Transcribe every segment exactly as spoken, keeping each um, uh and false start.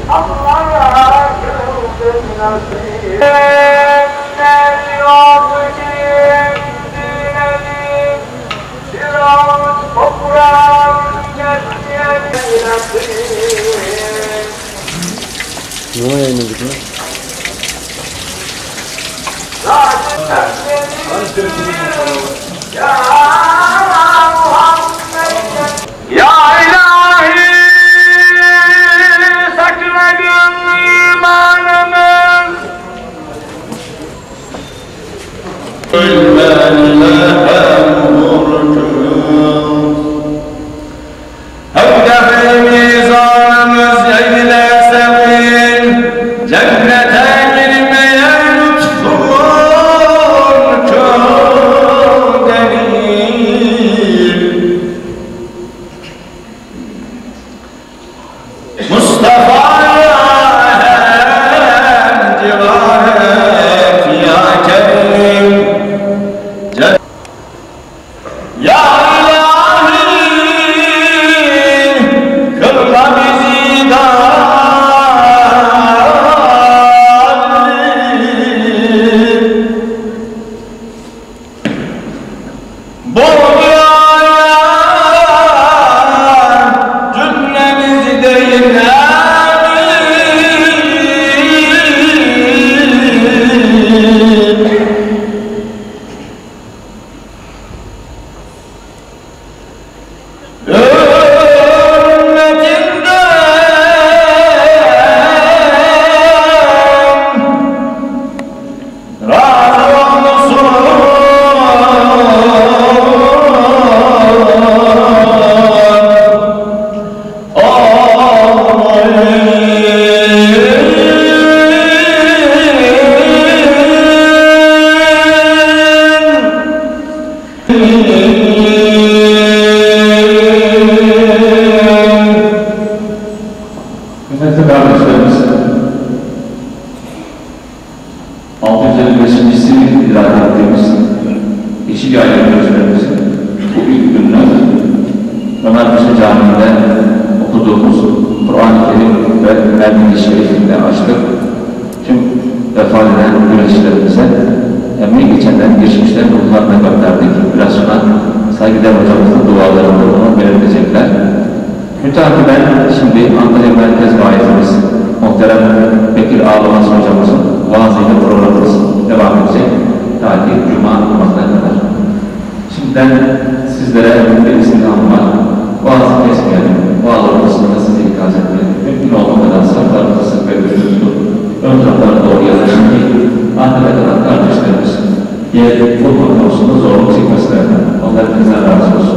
Ne yayınladık lan? Ya ilahi sakladın imanımı Evde mizanımız eyle senin cennete girmeye lütfun çok derin Mustafa'ya hem civaret ya kerim Ya ilahi kılma bizi bu dünyaya cümlemizi değil Kıymetli kardeşlerimiz, altı yüz elli beşincisi irade ettiğimiz Yeşil Yayla Gözlerimizin bu ilk gününü Ömerpaşa Camii'nde okuduğumuz Kur'an-ı Kerim ve Mevlid-i Şerif'inde açtık. Tüm vefat eden güreşlerimize emeği geçenden geçmişlerin ruhlarına gönderdik. Biraz sonra saygıdeğer hocamızın dualarında bunu belirtecekler. Mütakiben şimdi Antalya Merkez Vaizimiz muhterem Bekir Ağlamaz hocamızın vaazıyla programımız devam edecek. Ta ki Cuma namazına kadar. Şimdiden sizlere bir isim almak, vaazı kesmeyelim, vaaz ortasında sizi ikaz etmeyelim. Mümkün olmadan saflarımızı sık ve gözümüzü ön taraflara doğru yazışın ki Antalya'da kalan kardeşlerimiz yer bulma konusunda zorluk çekmesilerine. Onlar hepinizden razı olsun.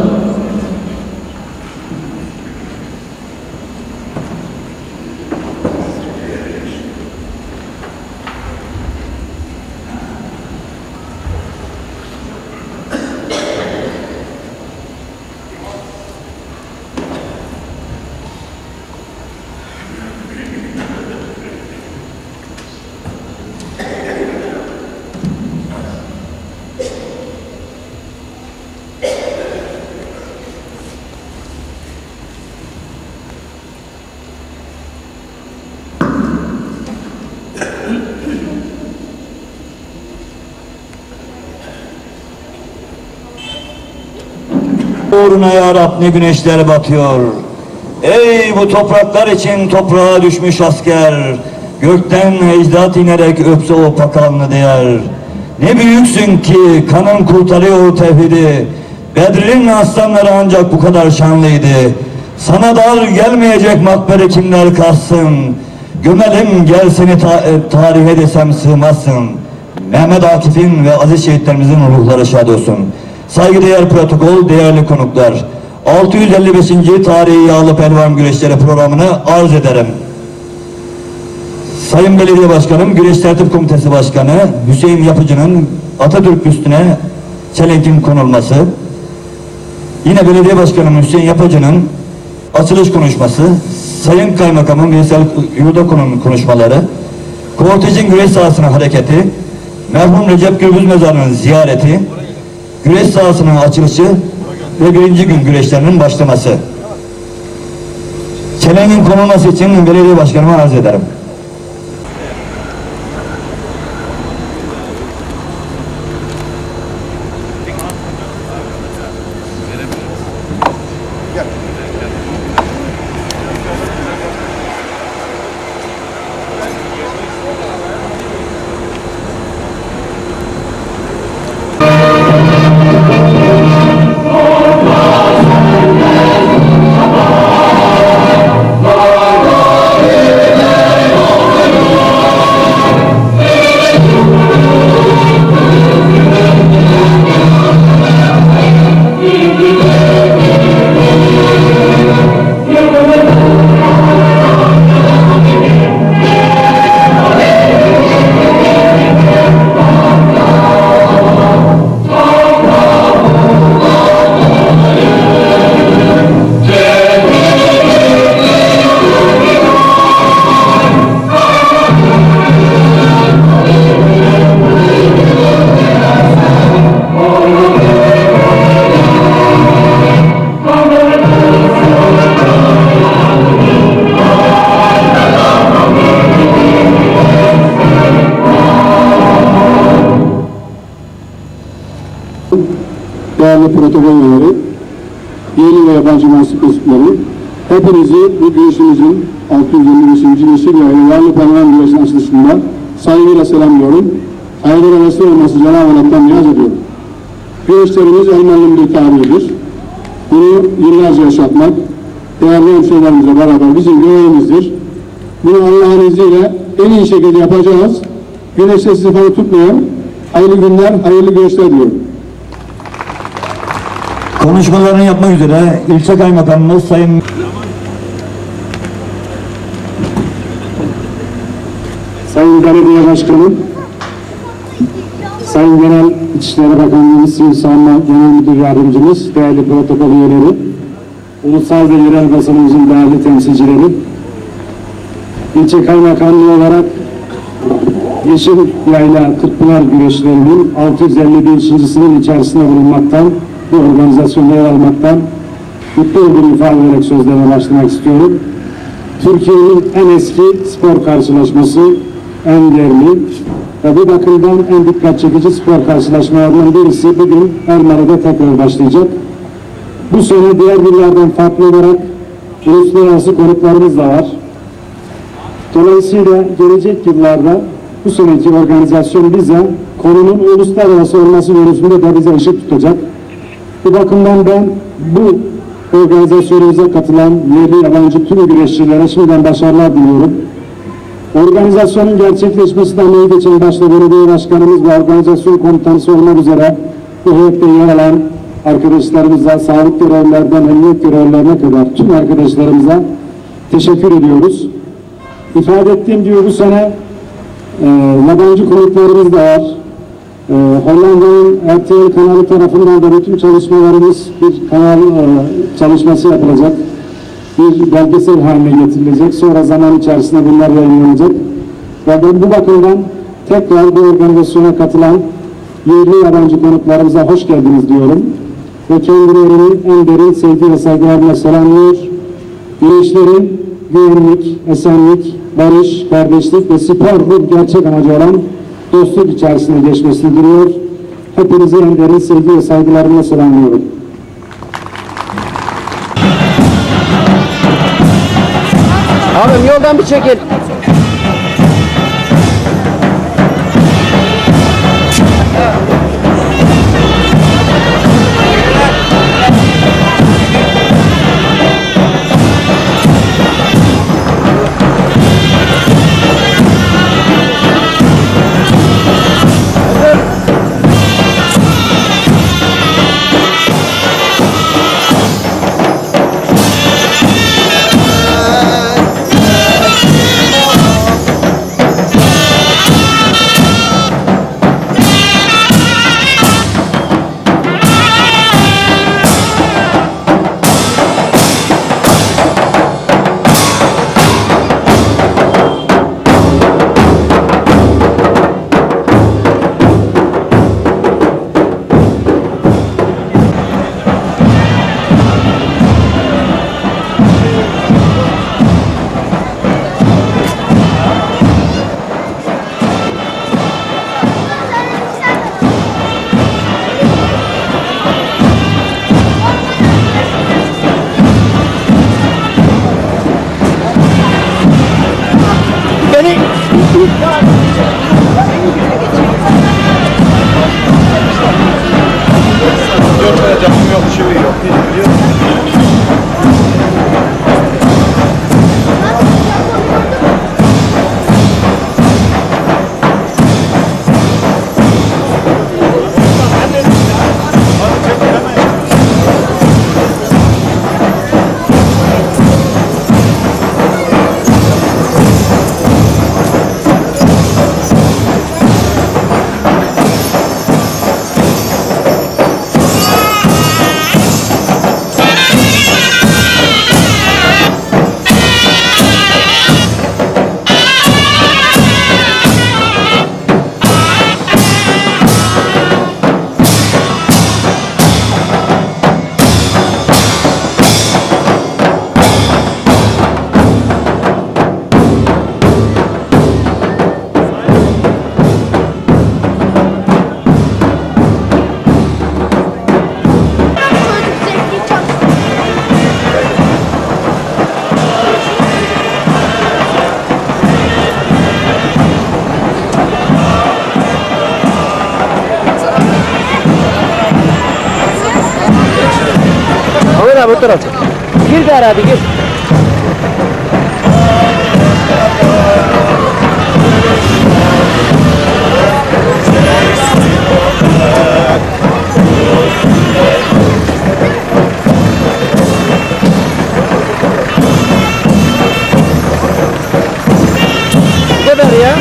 Uğruna ya Rab ne güneşler batıyor. Ey bu topraklar için toprağa düşmüş asker, gökten ecdat inerek öpse o pakanlı değer. Ne büyüksün ki kanın kurtarıyor tevhidi, Bedr'in aslanları ancak bu kadar şanlıydı. Sana dar gelmeyecek makbere kimler kalsın, gömelim gel seni ta tarihe desem sığmazsın. Mehmet Akif'in ve aziz şehitlerimizin ruhları şad olsun. Saygıdeğer protokol, değerli konuklar, altı yüz elli beşinci tarihi yağlı pelvan güreşleri programını arz ederim. Sayın Belediye Başkanım, Güreş Tertip Komitesi Başkanı Hüseyin Yapıcı'nın Atatürk büstüne çelenkin konulması, yine Belediye Başkanım Hüseyin Yapıcı'nın açılış konuşması, Sayın Kaymakamım Veysel Yurdakonu'nun konuşmaları, Kortej'in güreş sahasına hareketi, merhum Recep Gürbüz Mezarı'nın ziyareti, güreş sahasının açılışı ve birinci gün güreşlerinin başlaması. çelenin konulması için belediye başkanıma arz ederim. Değerli protokol üyeleri, yerli ve yabancı mensup mensupları, hepinizi bu girişimizin altı yüz yirmi beşinci Yeşil Yaylı Yerli Parlaman Güreşi'nin açılışında saygıyla selamlıyorum. Hayırlı ve vesile olması Cenab-ı Allah'tan niyaz ediyorum. Güreşlerimiz elmanlı bir tabiridir. Bunu yıllarca yaşatmak, değerli hemşehrilerimizle beraber bizim görevimizdir. Bunu Allah'ın izniyle en iyi şekilde yapacağız. Güneşte sizi fazla tutmayan hayırlı günler, hayırlı güreşler diyorum. Konuşmalarını yapmak üzere ilçe kaymakamımız Sayın Sayın Belediye Başkanım, Sayın Genel İçişleri Bakanlığımız, Sivil Savunma Genel Müdür Yardımcımız, değerli protokol üyeleri, ulusal ve yerel basınımızın değerli temsilcileri, ilçe kaymakamlığı olarak Yeşil Yayla Kırkpınar güreşlerinin altı yüz elli beşincisinin içerisinde bulunmaktan, bu organizasyonda yer almaktan mutlu olduğumu ifade ederek sözlerime başlamak istiyorum. Türkiye'nin en eski spor karşılaşması, en değerli ve bu bakımdan en dikkat çekici spor karşılaşmalarından birisi bugün Elmalı'da tekrar başlayacak. Bu sene diğer yıllardan farklı olarak uluslararası konuklarımız da var. Dolayısıyla gelecek yıllarda bu seneki organizasyon bize konunun uluslararası olması konusunda da bize ışık tutacak. Bu bakımdan ben bu organizasyonumuza katılan yerli yabancı tüm güreşçilere şimdiden başarılar diliyorum. Organizasyonun gerçekleşmesi de emeği geçen başta belediye başkanımız ve organizasyon komutanısı olmak üzere bu heyette yer alan arkadaşlarımıza, sağlık görevlilerden emniyet görevlilerine kadar tüm arkadaşlarımıza teşekkür ediyoruz. İfade ettiğim gibi bu sene e, yabancı konuklarımız da var. E, Hollanda'nın R T L kanalı tarafından da bütün çalışmalarımız bir kanal e, çalışması yapılacak. Bir belgesel haline getirilecek. Sonra zaman içerisinde bunlar yayınlanacak. Ve ben bu bakımdan tekrar bu organizasyona katılan yerli yabancı konuklarımıza hoş geldiniz diyorum. Ve kendilerini en derin sevgi ve saygılarla selamlıyor. Güreşlerin güvenlik, esenlik, barış, kardeşlik ve sporun gerçek amacı olan dostluk içerisinde geçmesini diliyor. Hepinizi en derin sevgi ve saygılarla selamlıyorum. Abim yoldan bir çekil. tarafta. Gir de hadi gir. Bu kadar ya.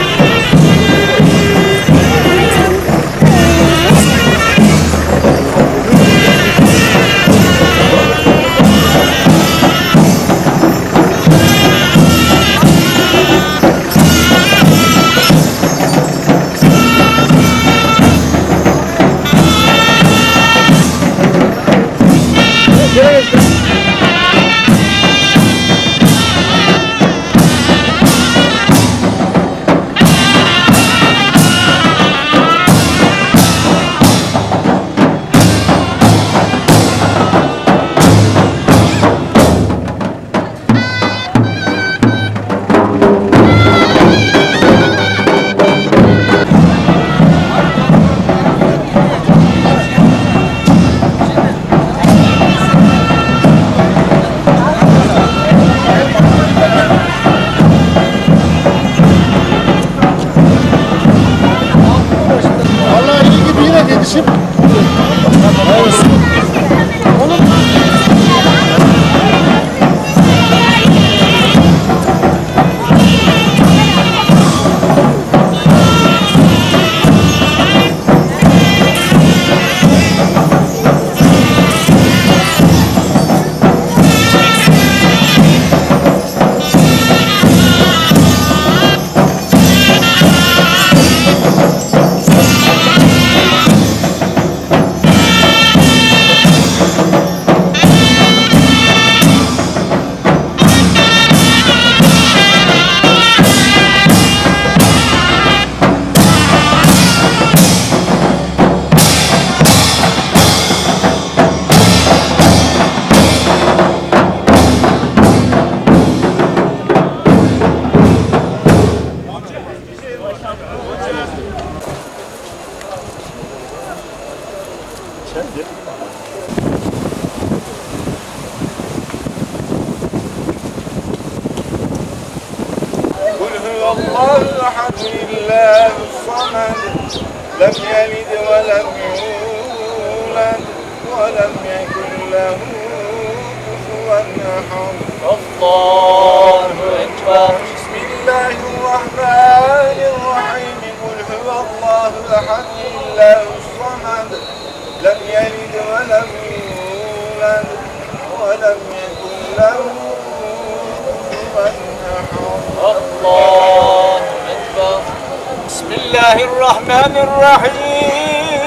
الله أحد الله الصمد لم يلد ولم يولد ولم يكن له كفوا أحد. الله أكبر. بسم الله الرحمن الرحيم. قل هو الله أحد الله الصمد لم يلد ولم يولد ولم يكن له كفوا أحد. الله أكبر. بسم الله الرحمن الرحيم.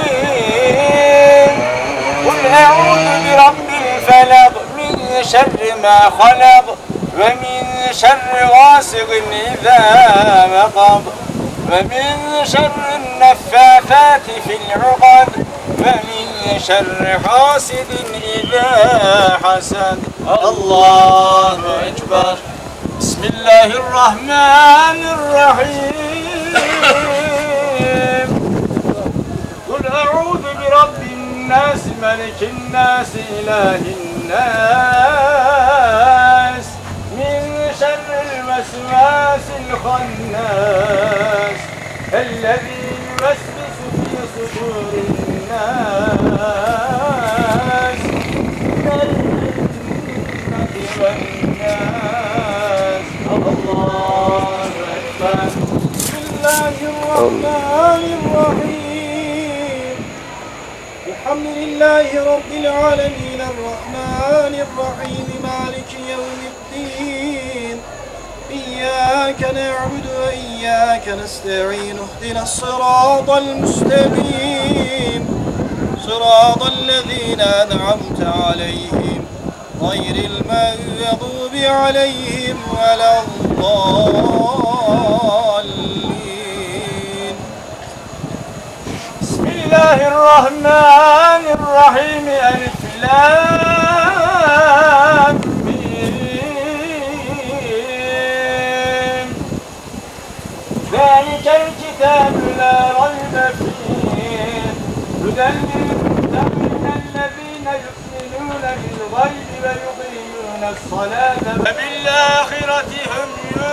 قل أعوذ برب الفلق من شر ما خلق ومن شر غاسق إذا وقب ومن شر النفاثات في العقد ومن شر حاسد إذا حسد. الله أكبر. بسم الله الرحمن الرحيم. قل أعوذ برب الناس ملك الناس إله الناس من شر الوسواس الخناس الذي يوسوس في صدور الناس من الجنة والناس. الله أكبر. بسم الله الرحمن الرحيم. الحمد لله رب العالمين الرحمن الرحيم مالك يوم الدين. إياك نعبد وإياك نستعين اهدنا الصراط المستقيم صراط الذين أنعمت عليهم غير المغضوب عليهم ولا الضالين. بسم الله الرحمن الرحيم. ألف لام ميم. ذلك الكتاب لا ريب فيه هدى للمتقين الذين يؤمنون بالغيب ويقيمون الصلاة وبالآخرة هم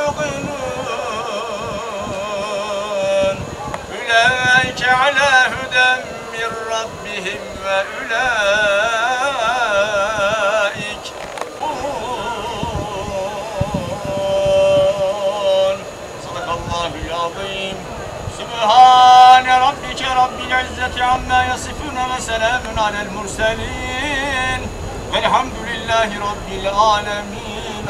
يوقنون أولئك على هدى من ربهم وأولئك هم المفلحون. صدق الله العظيم. سبحان ربك رب العزة عما يصفون وسلام على المرسلين velhamdülillahi rabbil alemin.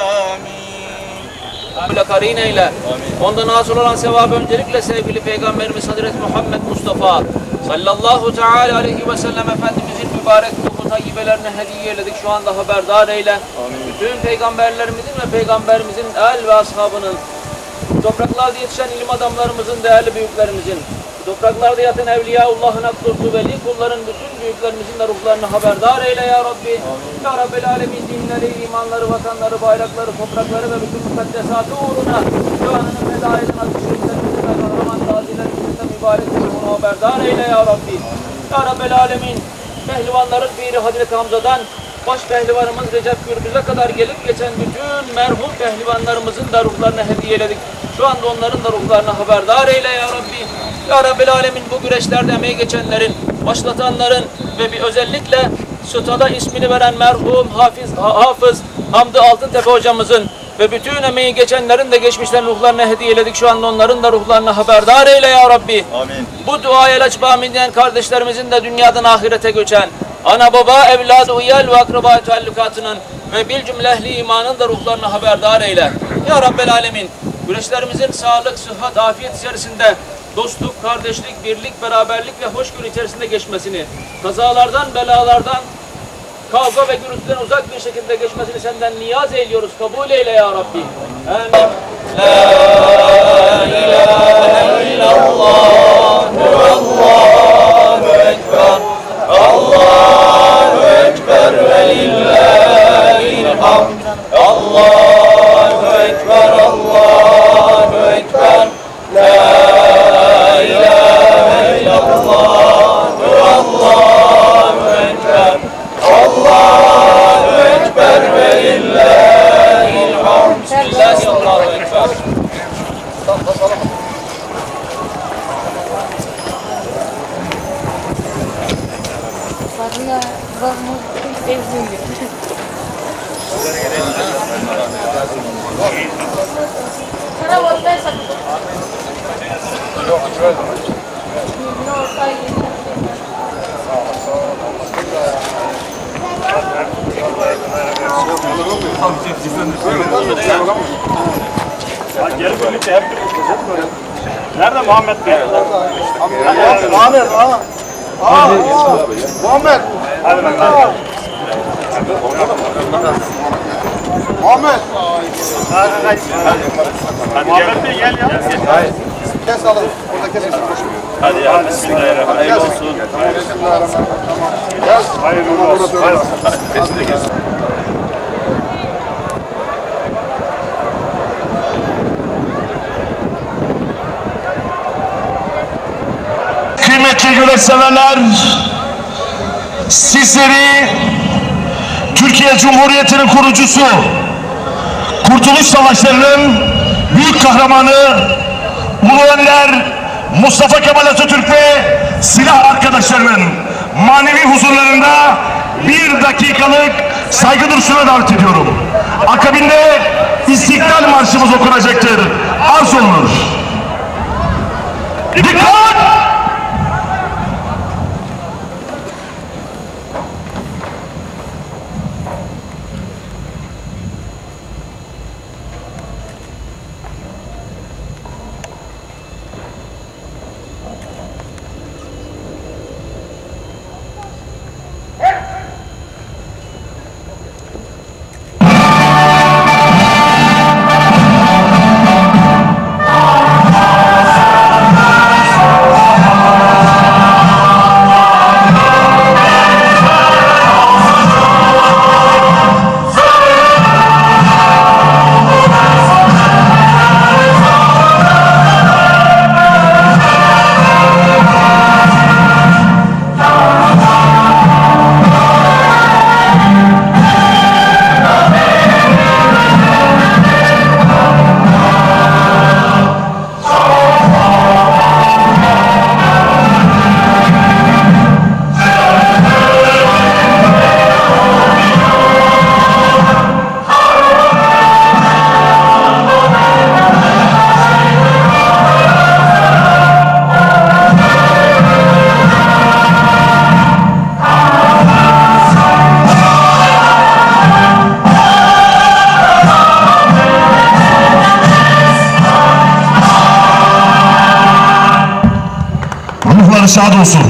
Amin. Karin eyle. Ondan hasıl olan sevabı öncelikle sevgili Peygamberimiz Hazreti Muhammed Mustafa sallallahu teala aleyhi ve sellem Efendimizin mübarek ruhu tayyibelerine hediye eyledik. Şu anda haberdar eyle. Amin. Bütün peygamberlerimizin ve peygamberimizin el ve ashabının, topraklarda yetişen ilim adamlarımızın, değerli büyüklerimizin, topraklarda yatan Evliyaullah'ın akdostu veli kulların bütün büyüklerimizin de ruhlarını haberdar eyle ya Rabbi. Amin. Ya Rabbel Alemin dinleri, imanları, vatanları, bayrakları, toprakları ve bütün mukaddesatı uğruna şu anının feda eden aziz şehitlerimizin ve kahraman gazilerimizin de mübarek ruhunu haberdar eyle ya Rabbi. Amin. Ya Rabbel Alemin pehlivanların piri Hazreti Hamza'dan baş pehlivanımız Recep Gürbüz'e kadar gelip geçen bütün merhum pehlivanlarımızın da ruhlarını hediye eyledik. Şu anda onların da ruhlarını haberdar eyle ya Rabbi. Ya Rabbil Alemin bu güreşlerde emeği geçenlerin, başlatanların ve bir özellikle Sütada ismini veren merhum Hafiz, Hafız Hamdi Altıntepe hocamızın ve bütün emeği geçenlerin de geçmişlerin ruhlarını hediye eyledik. Şu anda onların da ruhlarını haberdar eyle ya Rabbi. Amin. Bu duaya el açıp amin diyen kardeşlerimizin de dünyadan ahirete göçen, ana baba, evlad, uyal ve akraba taallukatının ve bil cümle ehli imanın da ruhlarını haberdar eyle. Ya Rabbel Alemin güreşlerimizin sağlık, sıhhat, afiyet içerisinde dostluk, kardeşlik, birlik, beraberlik ve hoşgörü içerisinde geçmesini, kazalardan, belalardan, kavga ve gürültüden uzak bir şekilde geçmesini senden niyaz eyliyoruz. Kabul eyle ya Rabbi. Amin. La ilahe illallah Allahu ekber. Allahu ekber ve lillahil hamd. Allahu ekber. Allahu ekber. La Varına varmış evleniyor. Sana volver sakın. Yok, şöyle. Yok, hayır. Gel birlikte hep birlikte. Nerede Muhammed Bey? Muhammed, Muhammed. Aa, Muhammed. Hadi bakalım. Muhammed. Hadi Muhammed Bey gel ya. Hayır. Kes alın. Burada kesin. Hadi ya. Bismillahirrahmanirrahim. Hayırlı olsun. Gel. Hayırlı olsun. Hayırlı olsun. Kesin de kesin. Kıymetli güreş severler, sizleri Türkiye Cumhuriyeti'nin kurucusu, Kurtuluş Savaşları'nın büyük kahramanı Ulu Önder Mustafa Kemal Atatürk ve silah arkadaşlarının manevi huzurlarında bir dakikalık saygı duruşuna davet ediyorum. Akabinde İstiklal Marşımız okunacaktır. Arz olunur. Dikkat! başınız şad olsun.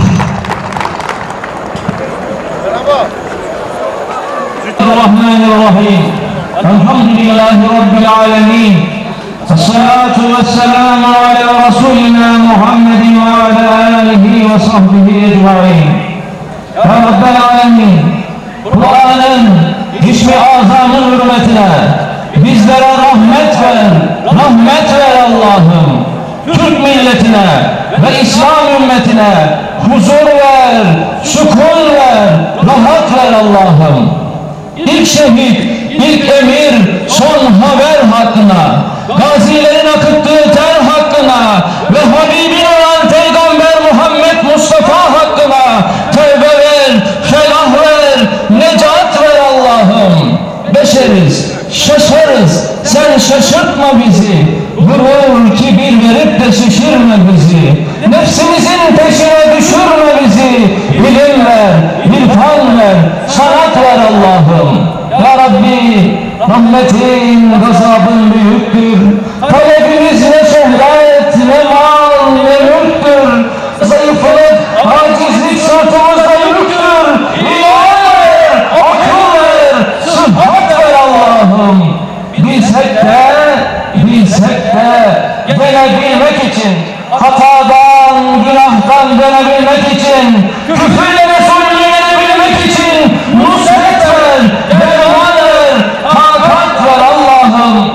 Bismillahirrahmanirrahim. Elhamdülillahi Rabbil alemin. Esselatu vesselamu ala Resulina Muhammedin ve ala alihi ve sahbihi ecma'in. Ya Rabbel alemin, Kur'an'ın ismi azamın hürmetine bizlere rahmet ver, rahmet ver Allah'ım. Türk milletine ve İslam ümmetine huzur ver, sükun ver, rahat ver Allah'ım. İlk şehit, ilk emir, son haber hakkına, gazilerin akıttığı ter hakkına ve Habibin olan Peygamber Muhammed Mustafa hakkına tevbe ver, felah ver, necat ver Allah'ım. Beşeriz, şaşarız, sen şaşırtma bizi. Gurur, kibir verip de şişirme bizi. Nefsimizin peşine düşürme bizi. İlim ver, irfan ver, sanat ver Allah'ım. Ya Rabbi, rahmetin, gazabın büyüktür. Talebimiz ne şöhret, ne mal, ne mülktür. Zayıflık, acizlik sırtımızda yüktür. İman ver, akıl ver, sıhhat ver Allah'ım. Bilsek de, bilsek de dönebilmek için, hatadan, günahtan dönebilmek için, küfürle Resulü'nü yenebilmek için nusret ver, derman ver, takat ver Allah'ım.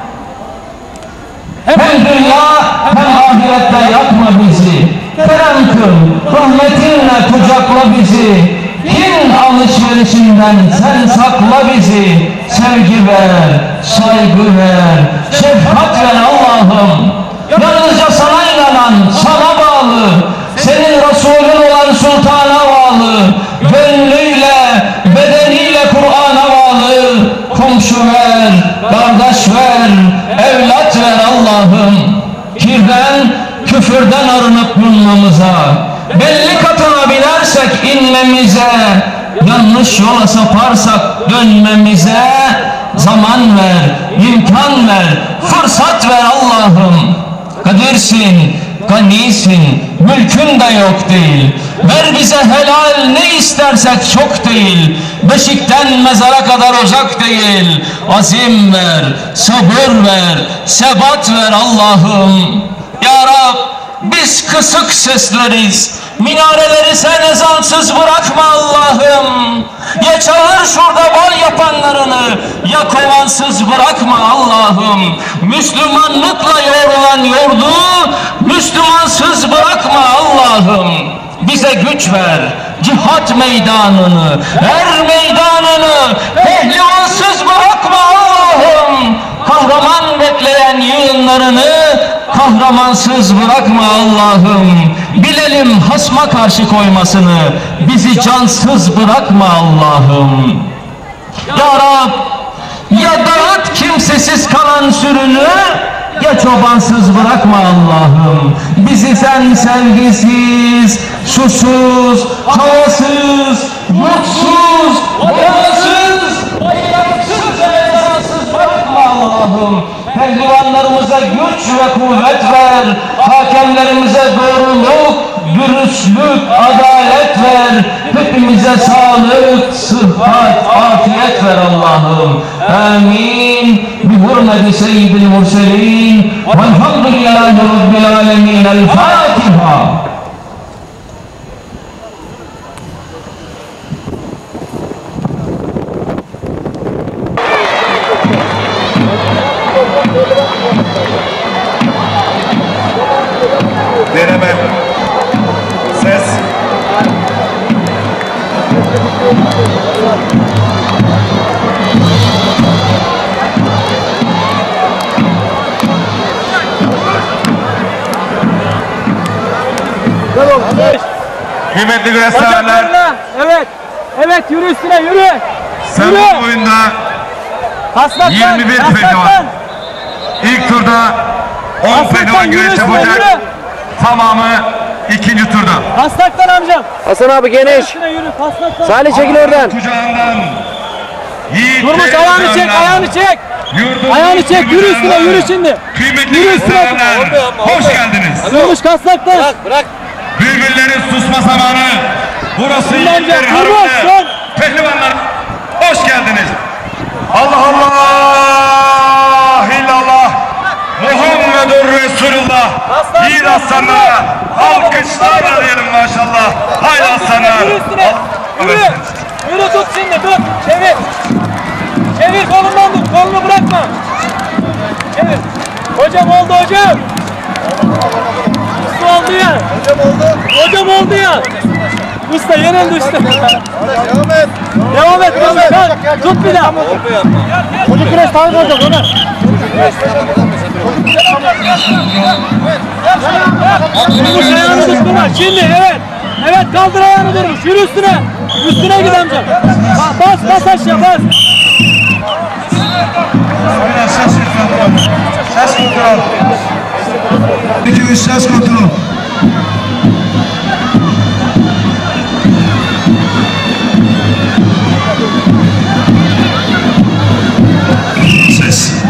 Hem dünya hem ahirette yakma bizi. Kerem kıl, rahmetinle kucakla bizi. Din alışverişinden sen sakla bizi. Sevgi ver, saygı ver, şefkat ver Allah'ım. Yalnızca sana inanan, sana bağlı, senin Resulün olan sultana bağlı, gönlüyle, bedeniyle Kur'an'a bağlı, komşu ver, kardeş ver, evlat ver Allah'ım. Kirden, küfürden arınıp bulmamıza, belli katına binersek inmemize, yanlış yola saparsak dönmemize zaman ver, imkan ver, fırsat ver Allah'ım. Kadirsin, ganisin, mülkün de yok değil. Ver bize helal, ne istersek çok değil. Beşikten mezara kadar uzak değil. Azim ver, sabır ver, sebat ver Allah'ım. Ya Rab, biz kısık sesleriz. Minareleri sen ezansız bırakma Allah'ım. Ya çağır şurada bal yapanlarını, ya kovansız bırakma Allah'ım. Müslümanlıkla yorulan yordu, Müslümansız bırakma Allah'ım. Bize güç ver, cihat meydanını, er meydanını, pehlivansız bırakma Allah'ım. Kahraman bekleyen yığınlarını kahramansız bırakma Allah'ım. Bilelim hasma karşı koymasını, bizi cansız bırakma Allah'ım. Ya Rab, ya dağıt kimsesiz kalan sürünü, ya çobansız bırakma Allah'ım. Bizi sen sevgisiz, susuz, havasız, mutsuz, oyasız, oyasız ve ezansız bırakma Allah'ım. Pehlivanlarımıza güç ve kuvvet ver, hakemlerimize doğruluk, dürüstlük, adalet ver, hepimize sağlık, sıhhat, afiyet ver Allah'ım. Amin. Bi hurmeti seyyidil murselin velhamdülillahi rabbil alemin. El Fatiha. Deneme. Ses. Kıymetli güreşçiler. Evet. Evet, yürü üstüne, yürü. Sen bu oyunda Kasnaktan, yirmi bir pehlivan. İlk turda on pehlivan güreş yapacak. Tamamı ikinci turda. Kasnaktan amcam. Hasan abi geniş. Üstüne yürü, kasnaktan. Salih çekil oradan. Kucağından. Yiğit Durmuş, ayağını çek, ayağını çek. Ayağını çek, yürü üstüne, yürü şimdi. Kıymetli Yürü üstüne. güreşçiler, hoş geldiniz. Durmuş kasnaktan. Bırak, bırak. Bülbüllerin susma zamanı. Burası Yiğitler Harbi'de. Pehlivanlar hoş geldiniz. Allah Allah illallah Muhammedur Resulullah. Yiğit aslanlara alkışlarla diyelim maşallah. Haydi aslanlar. Yürü. Yürü tut şimdi tut. Çevir. Çevir kolundan tut. Kolunu bırakma. Çevir. Hocam oldu hocam. Usta oldu ya. Hocam oldu. Hocam oldu ya. Usta yenildi usta. Devam et. Devam et. Devam et. Tut bir daha. Çocuk güreş tabi olacak ona. Durmuş ayağını tuttular. Şimdi evet. Evet kaldır ayağını durmuş. Yürü üstüne. Üstüne git amca. Bas bas aşağı bas. Ses kontrol. Ses kontrol. iki üç ses kontrol. Ses.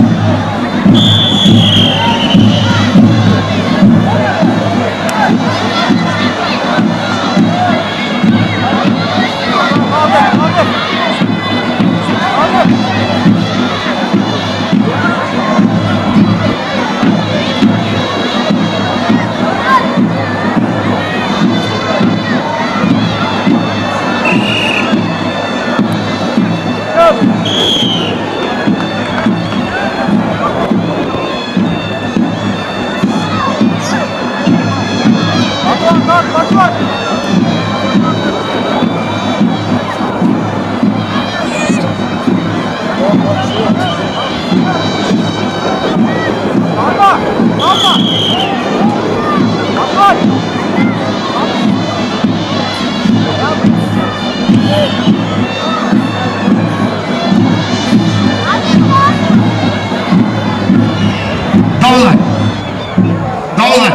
Davullar. Davullar.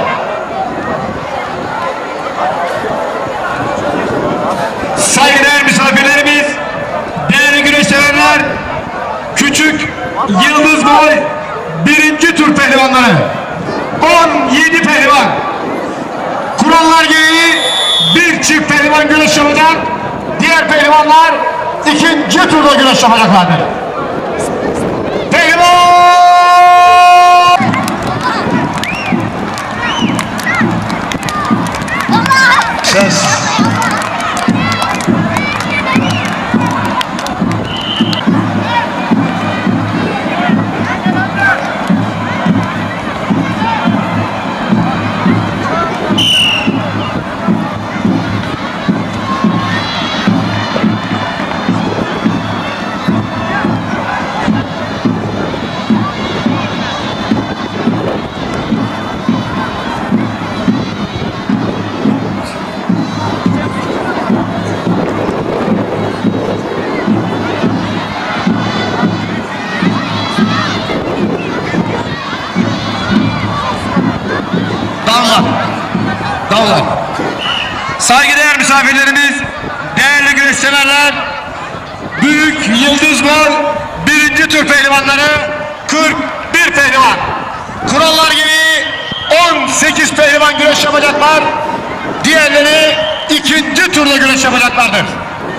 Saygıdeğer misafirlerimiz, değerli güreş severler, küçük Yıldız Boy birinci tur pehlivanları. on yedi pehlivan. Kurallar gereği bir çift pehlivan güreş yapacak. Diğer pehlivanlar ikinci turda güreş yapacaklardır. Pehlivan! Ses. Dağlar. Saygıdeğer misafirlerimiz, değerli güreş severler, büyük Yıldız Boy birinci tur pehlivanları kırk bir pehlivan. Kurallar gereği on sekiz pehlivan güreş yapacaklar. Diğerleri ikinci turda güreş yapacaklardır.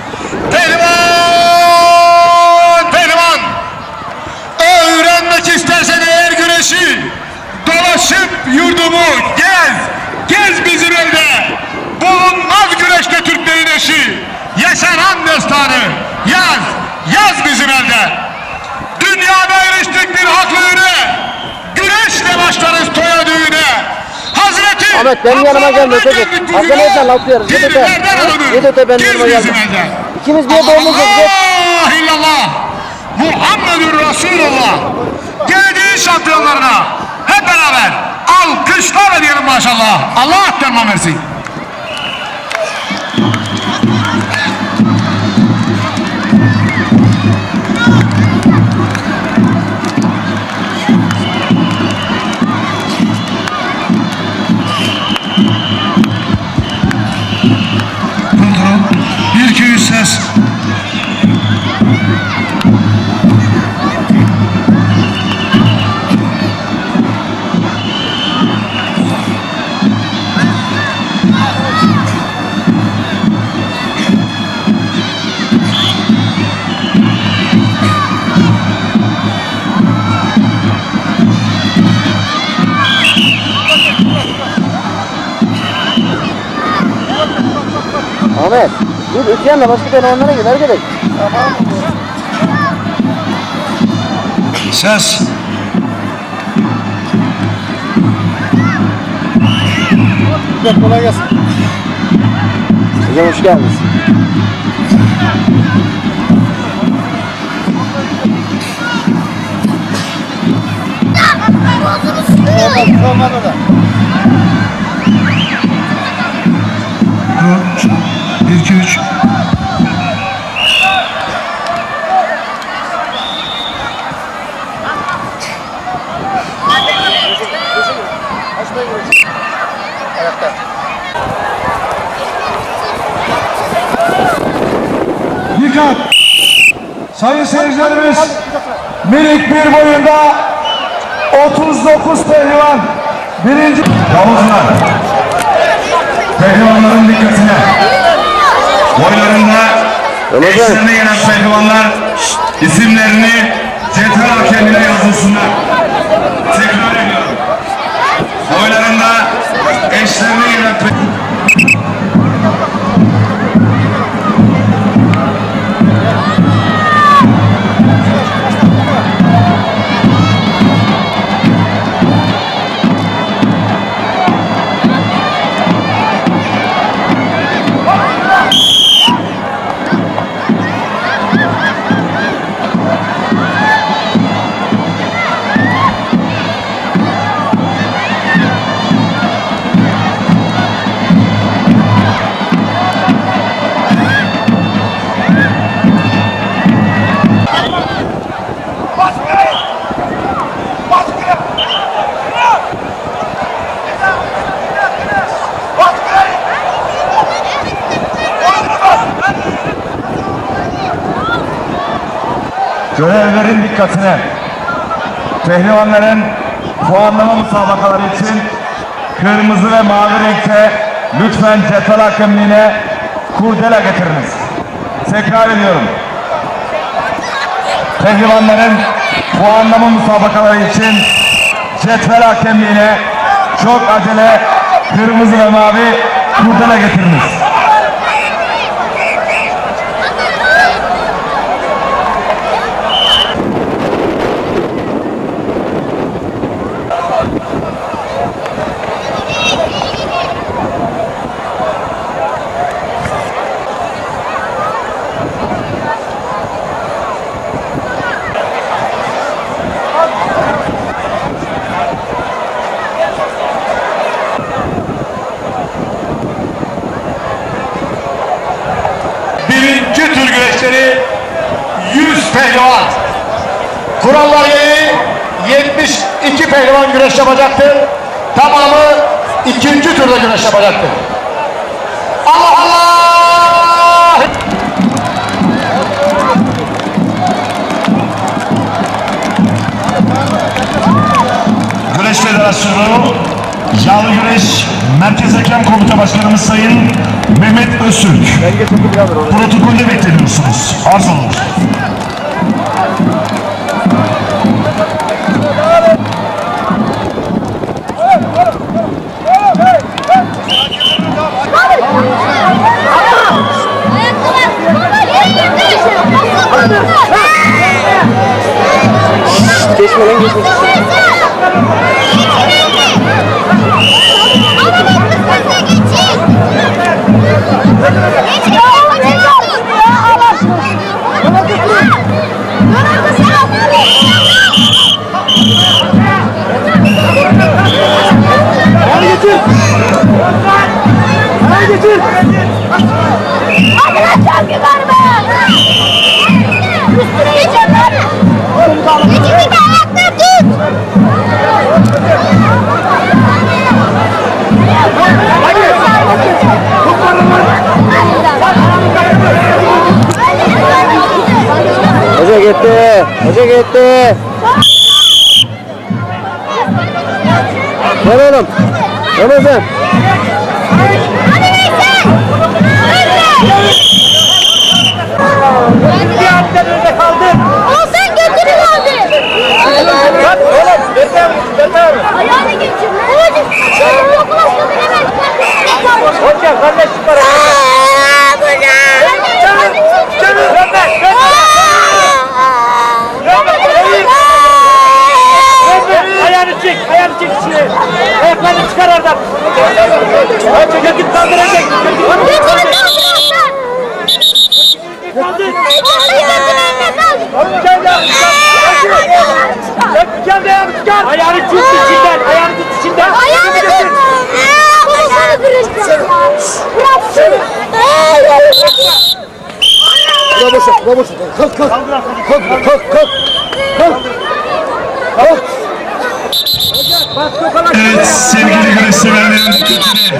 Pehlivan! Pehlivan! Öğrenmek istersen eğer güreşi, dolaşıp yurdumu gez. Gez bizim elde. Bulunmaz güreşte Türklerin eşi. Yaşanan destanı. Yaz. Yaz bizim elde. Dünyada eriştik bir hak öğüne. Güreşle başlarız toya düğüne. Hazreti Ahmet benim yanıma gelme çocuk. Hakan Ezan altı yarış. Yedote. Yedote benim yanıma gelme. İkimiz bir yerde olmayacağız. Allah illallah. Muhammedur Resulullah. Geleceğin şampiyonlarına hep beraber alkışlarla diyelim maşallah. Allah aktarma versin. Bir iki yüz ses. Ahmet, dur öte yanına başka pehlivanlara git arkadaş. Ses. Güzel, kolay gelsin. Hocam hoş geldiniz. Olmadı da. Bir, iki, üç. Dikkat! Sayın seyircilerimiz, minik bir boyunda otuz dokuz pehlivan birinci Yavuzlar. Pehlivanların dikkatine. Boylarında eşlerine gelen pehlivanlar isimlerini cetvel hakemine yazılsınlar. Tekrar ediyorum. Boylarında eşlerine gelen pehlivanlar görevlerin dikkatine. Pehlivanların puanlama müsabakaları için kırmızı ve mavi renkte lütfen cetvel hakemliğine kurdela getiriniz. Tekrar ediyorum. Pehlivanların puanlama müsabakaları için cetvel hakemliğine çok acele kırmızı ve mavi kurdela getiriniz. Birinci tur güreşleri yüz pehlivan. Kurallar gereği yetmiş iki pehlivan güreş yapacaktır. Tamamı ikinci turda güreş yapacaktır. Allah Allah! Güreş Federasyonu Yağlı Güreş Merkez Hakem Komuta Başkanımız Sayın Mehmet Öztürk. Protokolde bekleniyorsunuz. Arz olun. Geçme lan geçme. Arkadaşlar güver be! Üstüne geçin lan! Geçin bir de ayaklar tut! Hoca gitti! Hoca gitti! Gel oğlum! Ramazan! Hadi Veysel! Bir hafta önde kaldın. Olsan götürün abi! Bak oğlum, yeter, yeter. Ayağını geçin lan! Hadi! Şöyle yokulaşmadın hemen! Hocam, kardeşlik var. Aaa! çek, ayağını çek içine. Ayaklarını çıkar oradan. Önce git kaldıracak. Kaldır. Kendi ayağını çıkar. Ayağını tut içinden, ayağını tut içinden. Ayağını tut. Kafasını kırıştı. Bırak şunu. Buna boşa, buna boşa. Kalk, kalk. Kalk, kalk, kalk. Kalk. Kalk. Evet sevgili güreş severlerin dikkatine.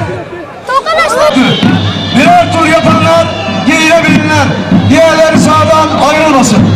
Birer tur yapanlar giyilebilirler. Diğerleri sağdan ayrılmasın.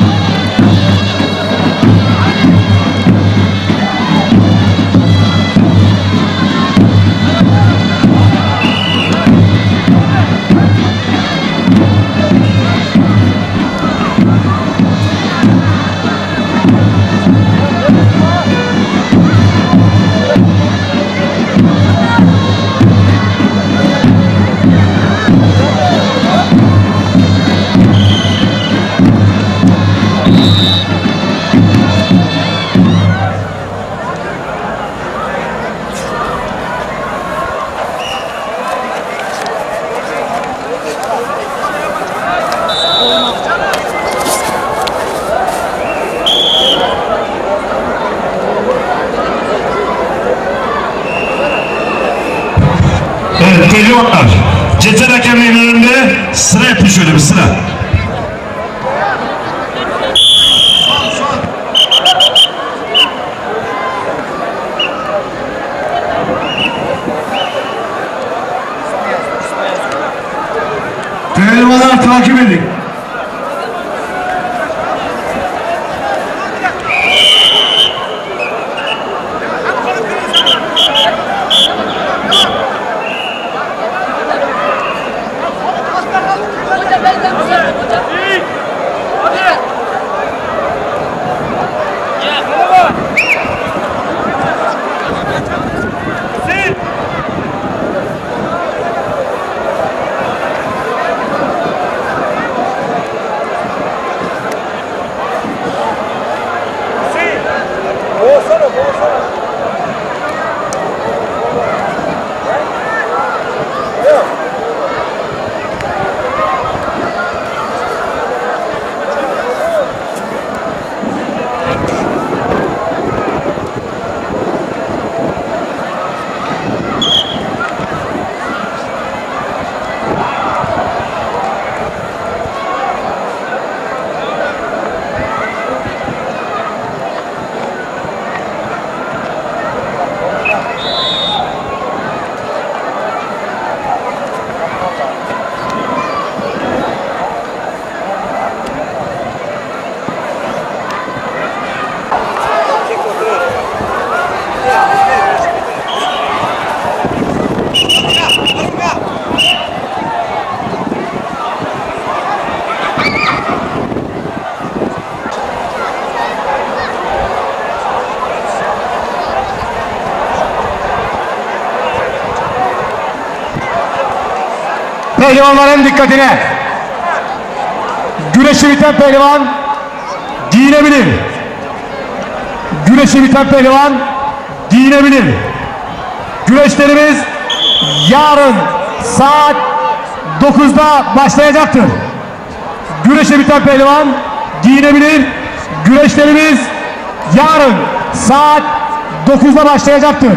Evet pehlivanlar, cetel hakemliğinin önünde sıra yapın şöyle bir sıra. Pehlivanlar takip edin. Pehlivanların dikkatine. Güreşi biten pehlivan giyinebilir. Güreşi biten pehlivan giyinebilir. Güreşlerimiz yarın saat dokuzda başlayacaktır. Güreşi biten pehlivan giyinebilir. Güreşlerimiz yarın saat dokuzda başlayacaktır.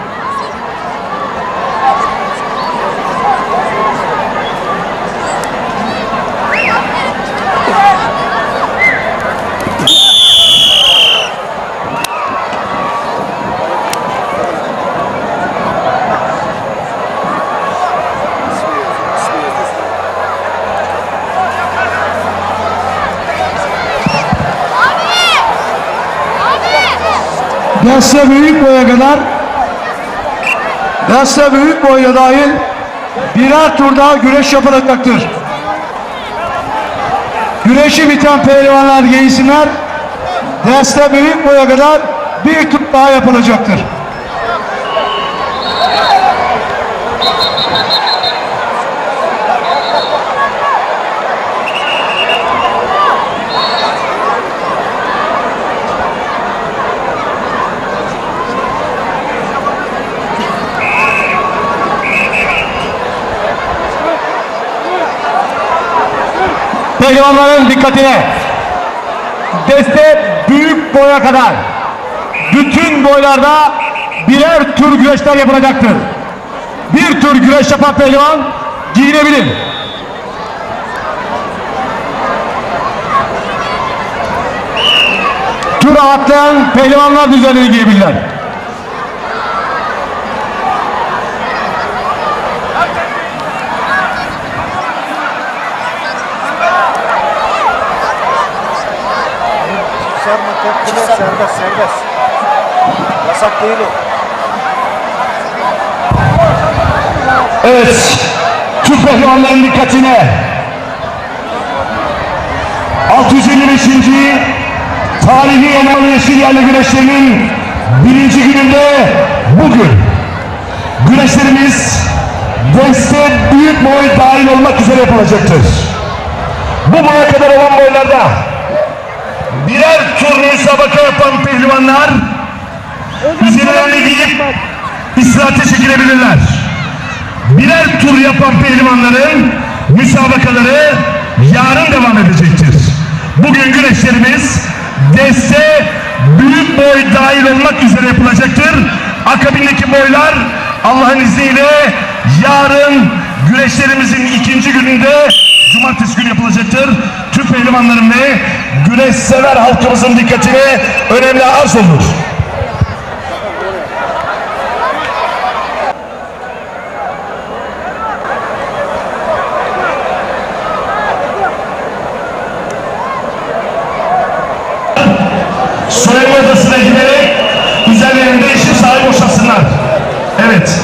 Yaşça büyük boya kadar yaşça büyük boya dahil birer tur daha güreş yapılacaktır. Güreşi biten pehlivanlar giysinler. Yaşça büyük boya kadar bir tur daha yapılacaktır. pehlivanların dikkatine. Deste büyük boya kadar bütün boylarda birer tur güreşler yapılacaktır. Bir tur güreş yapan pehlivan giyinebilir. Tur atlayan pehlivanlar da üzerine giyebilirler. Sarma tepkiler serbest serbest. Yasak değil o. Evet, Türk pehlivanların dikkatine. altı yüz elli beşinci tarihi Elmalı Yeşil Yerli güreşlerinin birinci gününde bugün güreşlerimiz deste büyük boy dahil olmak üzere yapılacaktır. Bu boya kadar olan boylarda birer tur müsabaka yapan pehlivanlar üzerlerini giyip istirahate çekilebilirler. Birer tur yapan pehlivanların müsabakaları yarın devam edecektir. Bugün güreşlerimiz deste büyük boy dahil olmak üzere yapılacaktır. Akabindeki boylar Allah'ın izniyle yarın güreşlerimizin ikinci gününde cumartesi günü yapılacaktır. Tüm pehlivanların ve güreş sever halkımızın dikkatine önemli arz olur. Soyunma odasına giderek üzerlerinde işi sahibi boşalsınlar. Evet.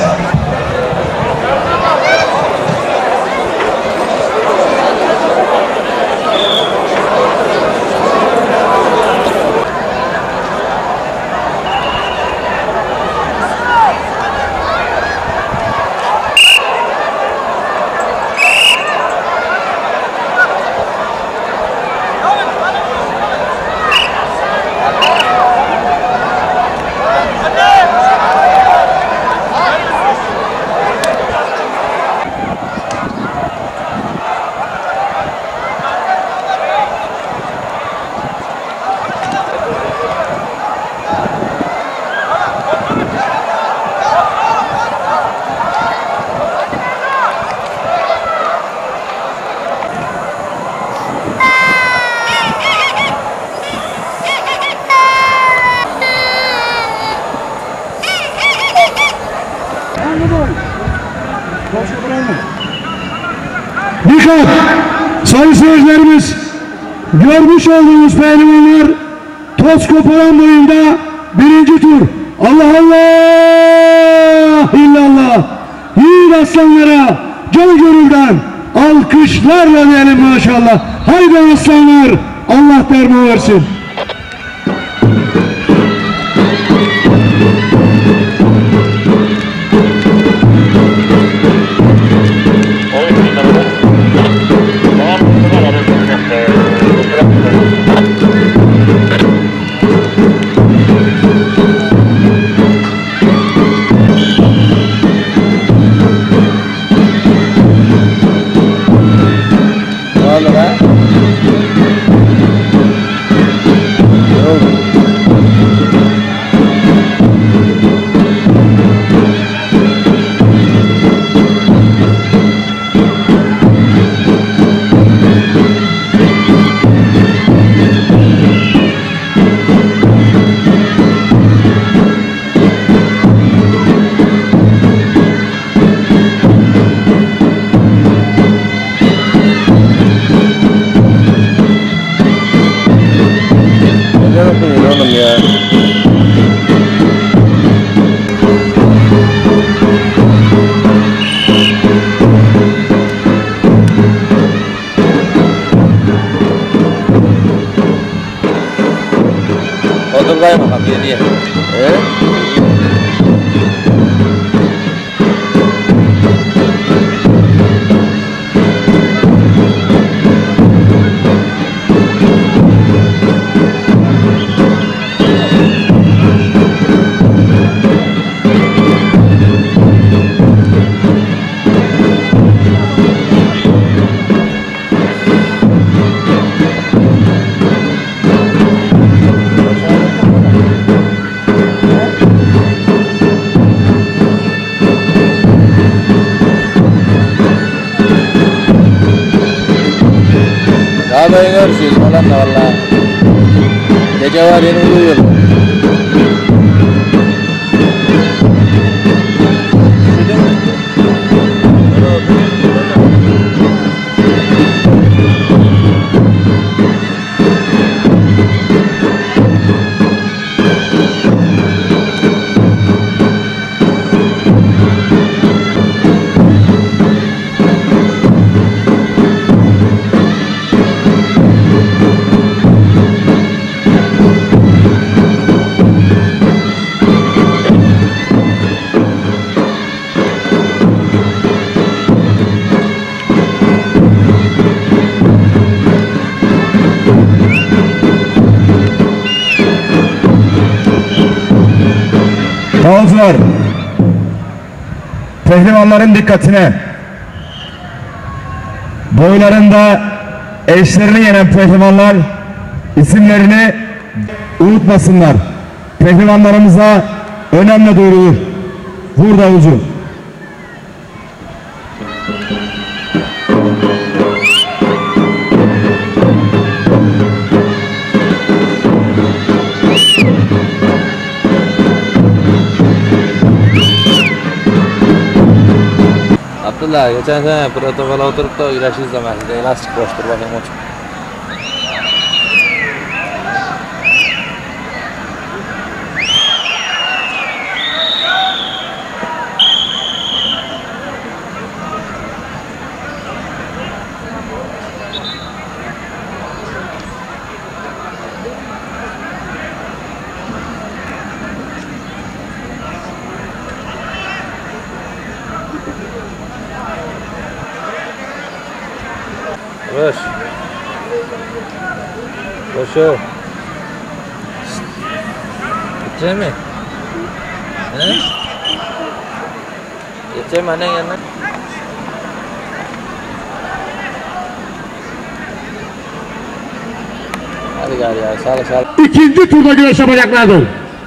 Dikkat! Sayın seyircilerimiz, görmüş olduğunuz pehlivanlar toz koparan boyunda birinci tur. Allah Allah! İllallah! Yiğit aslanlara canı gönülden alkışlarla diyelim maşallah. Haydi aslanlar, Allah derman versin. Odurlayma kapıya diye. He? yarışıyoruz falan da valla. Gece var yeni uyuyorlar. Yolcular, pehlivanların dikkatine. Boylarında eşlerini yenen pehlivanlar isimlerini unutmasınlar. Pehlivanlarımıza önemli duyurulur. Vur davulcu. Abdullah geçen sene protokola oturup da ilaç izlemezdi. Elastik boştur bakayım o. Boş. Boş o. Gidecek mi? He? Gidecek mi annen yanına? Hadi gari ya, sağ ol, sağ ol. İkinci turda güreş yapacaklardır.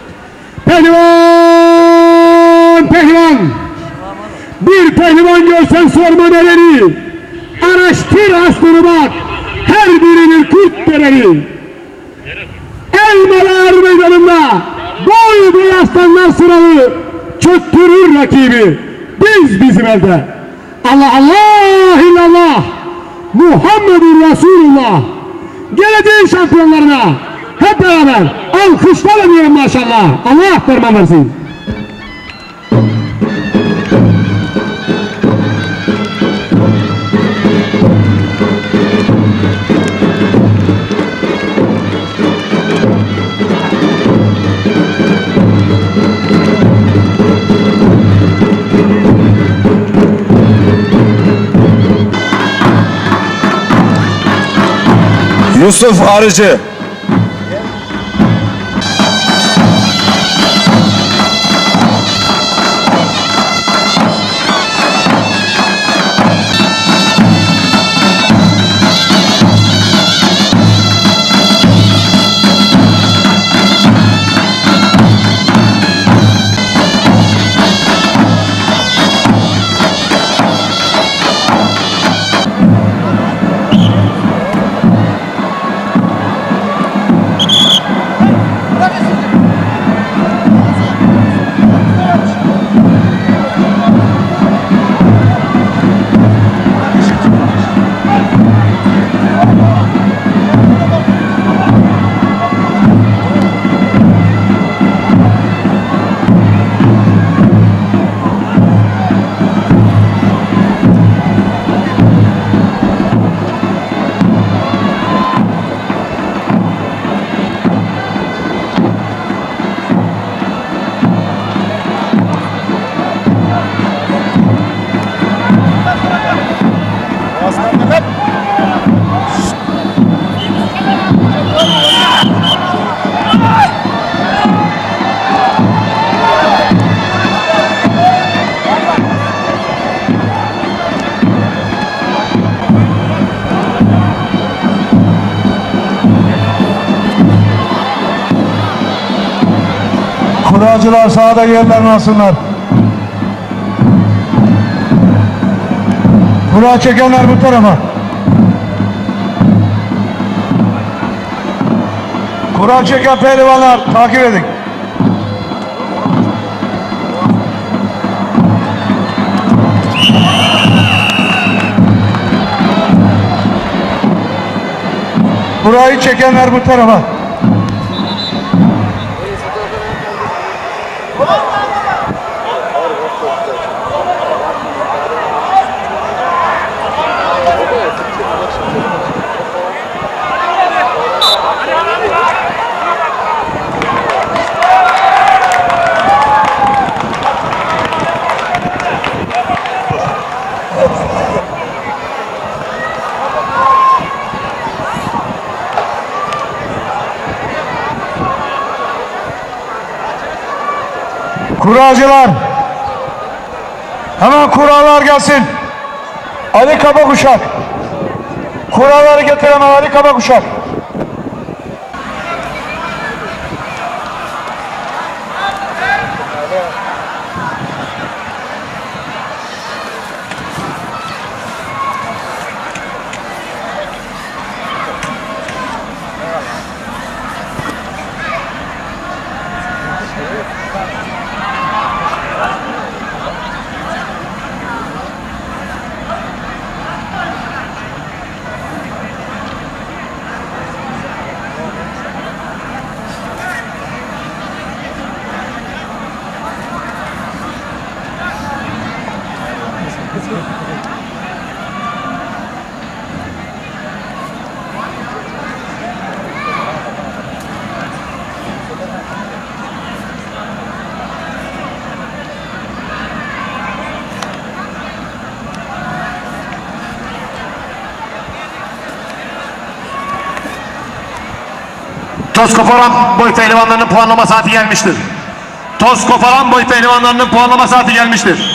Pehlivan! Pehlivan! Bir pehlivan görsen sorma neleri. Araştır aslını bak. Her birinin kurt dereli. Elmalar meydanında boy boy aslanlar sıralı çöktürür rakibi. Biz bizim elde. Allah Allah illallah. Muhammedur Resulullah. Geleceğin şampiyonlarına hep beraber alkışlarla diyelim maşallah. Allah ferman versin. Yusuf Arıcı. Kuracılar sahada yerlerini alsınlar. Kura çekenler bu tarafa. Kura çeken pehlivanlar takip edin. Kurayı çekenler bu tarafa. Kuracılar, hemen kurallar gelsin. Ali Kabakuşak, kuralları getiren Ali Kabakuşak. Toz koparan boy pehlivanlarının puanlama saati gelmiştir. Toz koparan boy pehlivanlarının puanlama saati gelmiştir.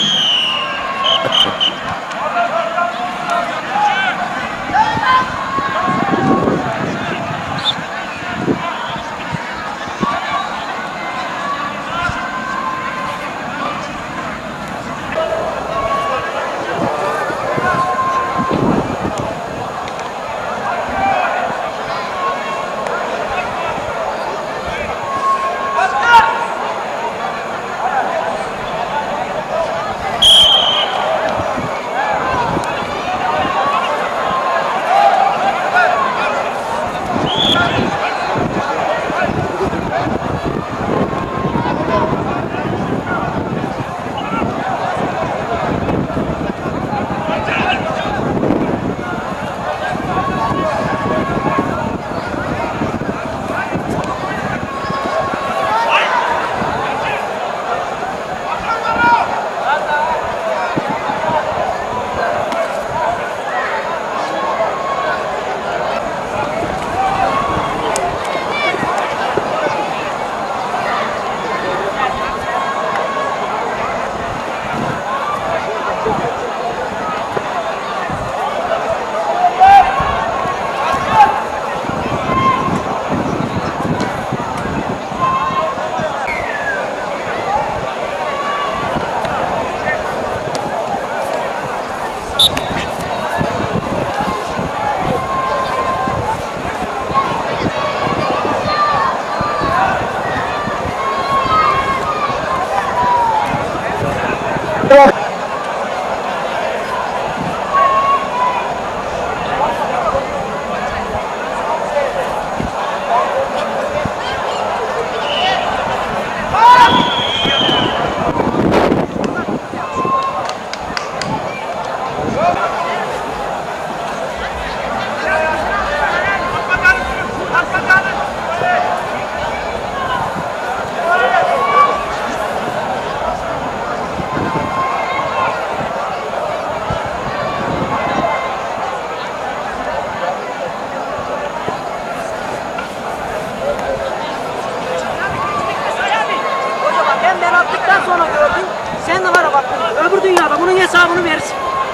Öbür dünyada bunun hesabını verirsin.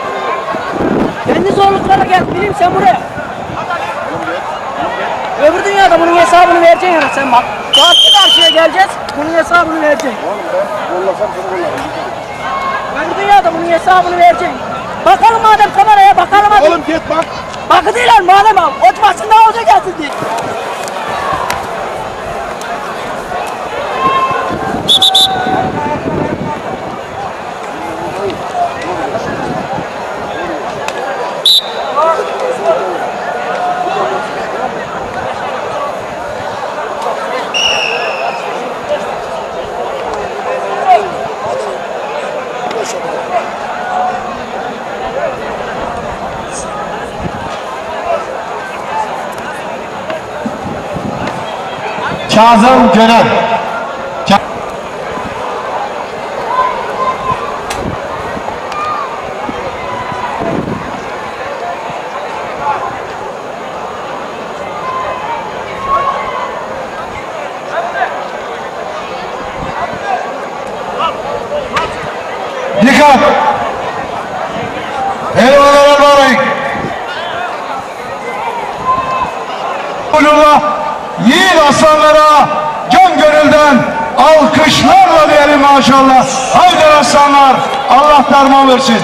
Kendi zorluklara gel, bileyim sen buraya. Öbür dünyada bunun hesabını vereceksin yani sen bak. Karşı karşıya geleceğiz, bunun hesabını vereceksin. Öbür dünyada bunun hesabını vereceksin. Bakalım madem kameraya, bakalım hadi. Oğlum git bak. Bakı değiller madem al, oturmasın daha hoca getirdi. Kazım Gönen. Dikkat! Elvanlara bağlayın. Ulullah, yiğit aslanlara can gönülden alkışlarla diyelim maşallah. Haydi aslanlar, Allah derman versin.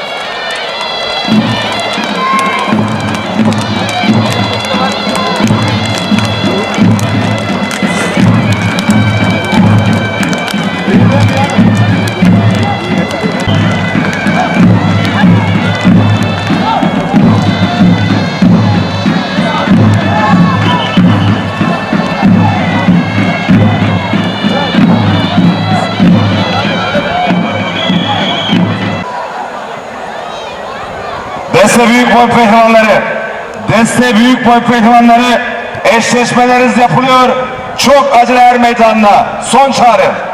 Deste büyük boy pehlivanları, Deste büyük boy pehlivanları eşleşmeleriniz yapılıyor. Çok acele er meydanına. Son çağrı.